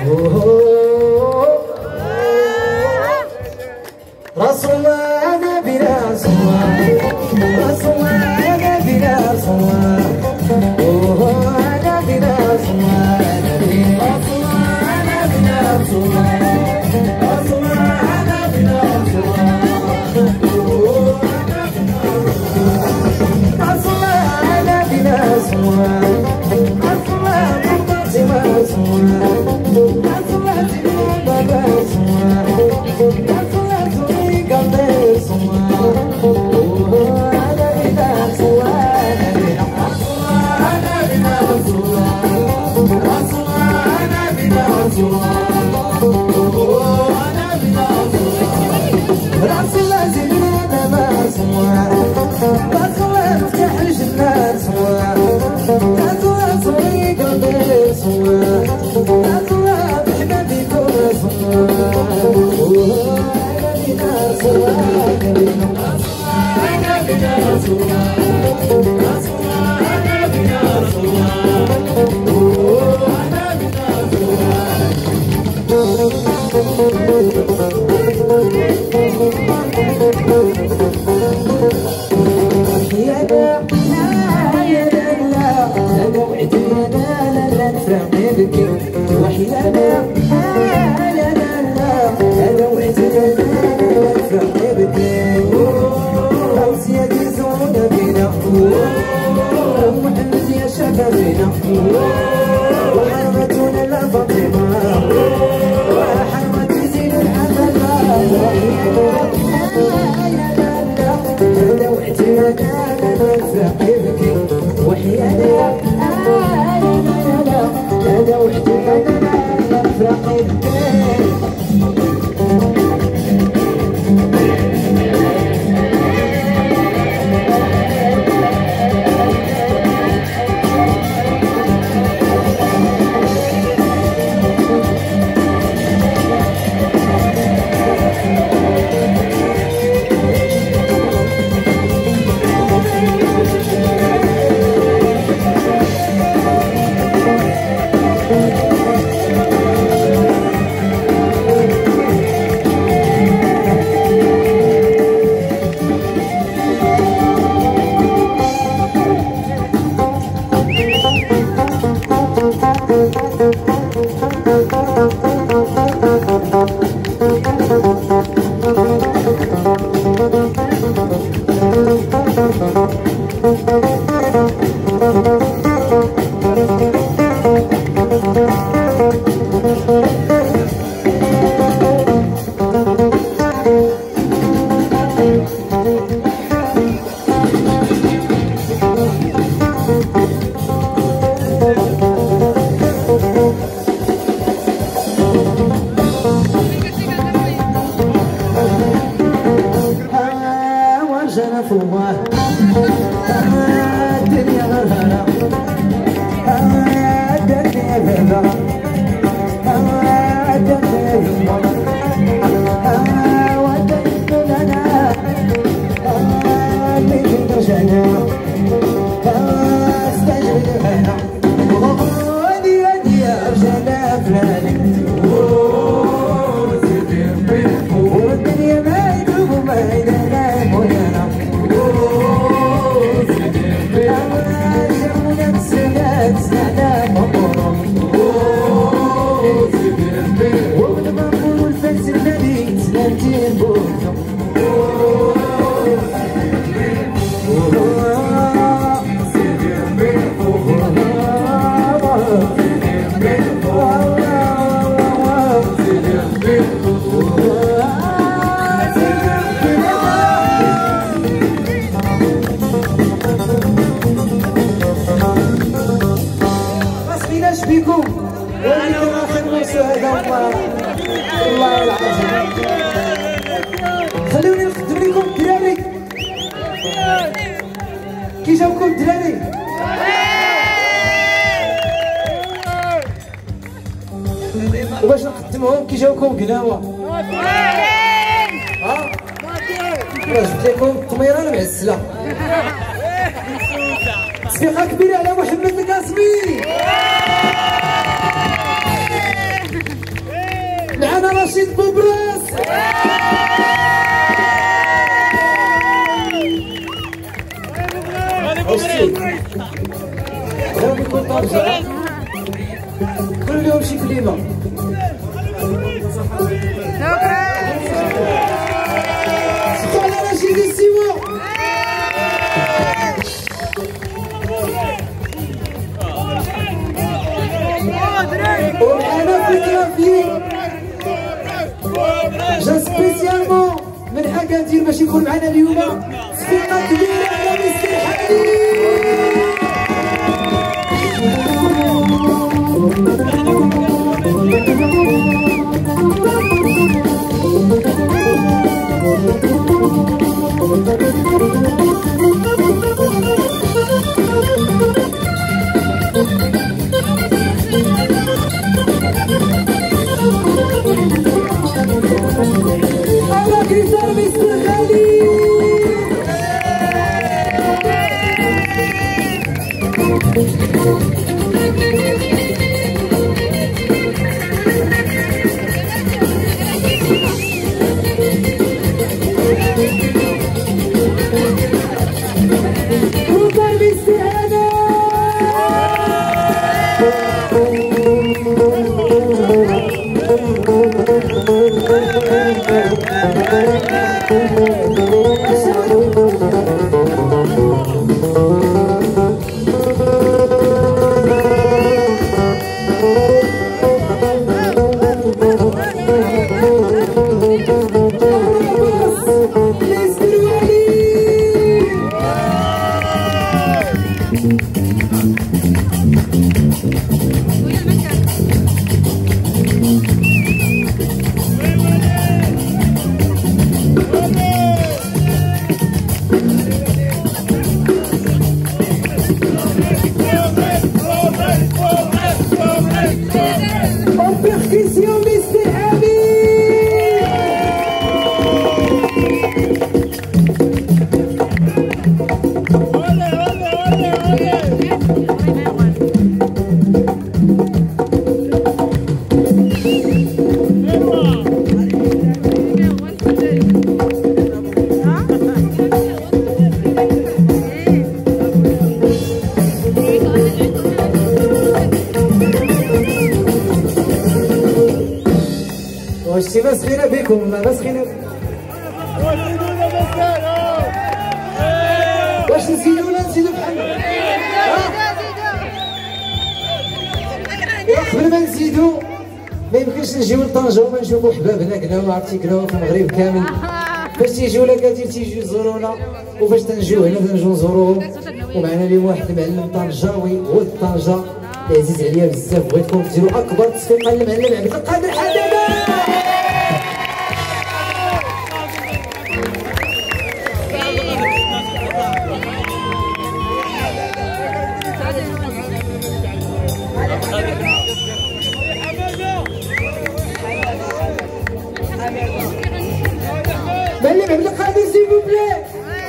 رسول الله نبينا رسول الله رسول الله نبينا رسول الله نبينا رسول الله نبينا رسول الله رسول الله نبينا رسول الله رسول الله نبينا رسول الله رسول الله فاطمة رسول الله رسول الله بابا رسول الله رسول الله قلبي رسول الله نبينا رسول الله نبينا رسول الله رسول الله نبينا رسول الله رسول الله زيننا ما رسول الله رسول الله مفتاح الجنة رسول الله رسول الله صغير قلبي رسول الله رسول الله بحبابي كون رسول الله نبينا رسول الله نبينا رسول الله رسول الله نبينا رسول الله وحرمتنا لا فاطمة وحرمت زين الحمل دوعتنا نفرح بك وحيانا دوعتنا نفرح بك في الله الدنيا غرهرة الدنيا غرهرة الدنيا غرهرة ودنت لنا اللي ترجعنا استجب لنا ودي يا رجال فلاني والدنيا ما يدوب ما يدنام ويانا بيكم ولكن اخر موسى هذا والله العظيم خلوني نخدم لكم الدراري كي جاوكم الدراري وباش نقدمهم كي جاوكم قناوه ها جبت لكم الطميران معسله تصفيقه كبيره على محمد القاسمي. معنا رشيد بوبراس. غادي يكون طنجة كل يوم شي كلمة. سقوا على رشيد السيمو. ومعنا في الكرافي جا سبيسيالمون من أكادير باش يكون معنا اليوم. صفيقة كبيرة على مستر حمدي. على كيسار مستر خالد. واش بس خينا بكم بس خينا. واش نزيدو ولا نزيدو بحال قبل ما نزيدو ما يمكنش نجيو لطنجة وما نشوفو حبابنا كنا عرفتي كنا في المغرب كامل باش تيجيو لأكادير تيجيو يزورونا وفاش تنجيو هنا تنجيو نزوروهم. ومعنا اليوم واحد المعلم طنجاوي ولد طنجة اللي عزيز عليا بزاف بغيتكم ديروا أكبر تصفيقة للمعلم عبد القادر حدادة. معلم عبد القادر سيل فو بلي.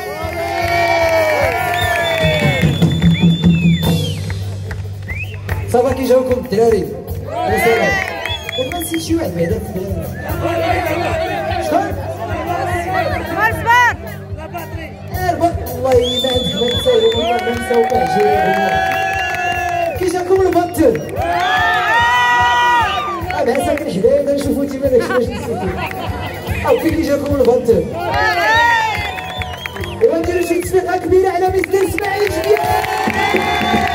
صافا كي جاوكم الدراري ما نسيت شي واحد بعدا في شكون؟ والله ما عندك ما تسايروا والله ما نساو كاع كي جاكم البطل مع ساكن حدايا تنشوفو تيما داكشي باش نسيتو أو كي جاكم البطل. إوا نديرو شي تصفيقة كبيرة على مستر إسماعيل جديد.